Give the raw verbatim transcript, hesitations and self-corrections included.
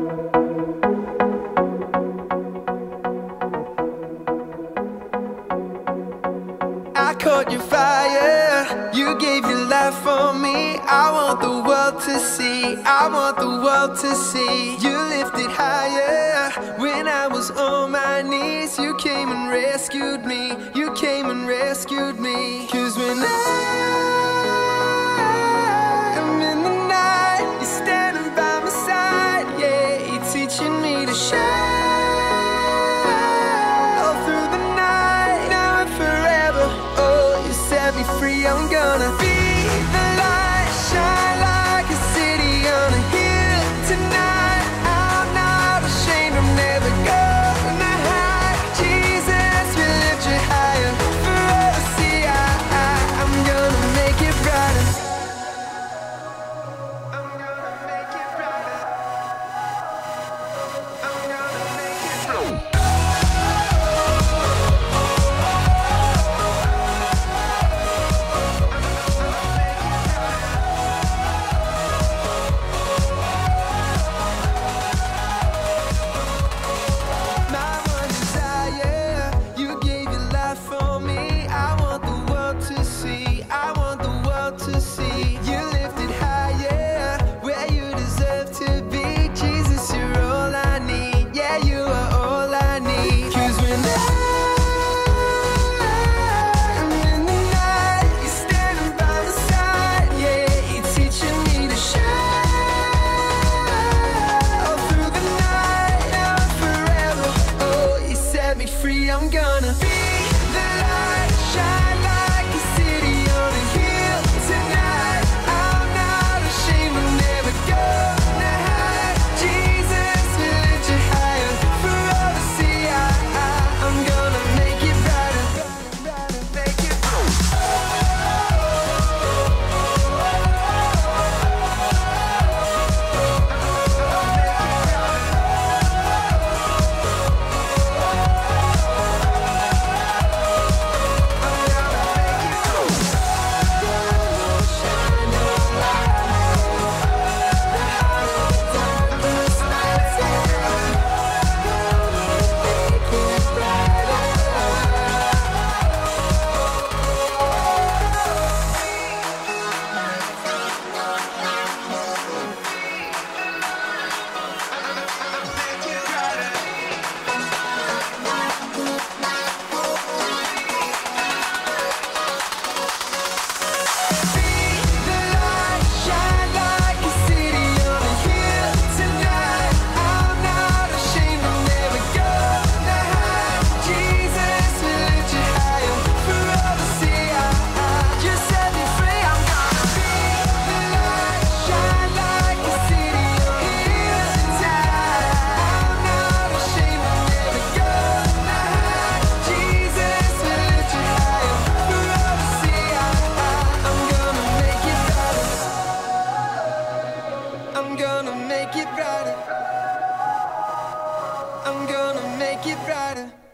I caught your fire, you gave your life for me. I want the world to see, I want the world to see. You lifted higher when I was on my knees. You came and rescued me, you came and rescued me. 'Cause when I am in the night, you're standing by my side. Yeah, you're teaching me to shine. Be free, I'm gonna be the light, shine like a city on a hill tonight. I'm not ashamed, I'm never gonna hide. Jesus will lift you higher for all to see. I, I, I'm gonna make it brighter. I'm gonna make it brighter. I'm gonna make it brighter. I'm gonna be the light, shine like a city on a hill tonight. I'm not ashamed, I'm never gonna hide. Jesus will lift you higher for all to see. I, I, I'm gonna make it brighter, brighter, make it I'm gonna make it brighter.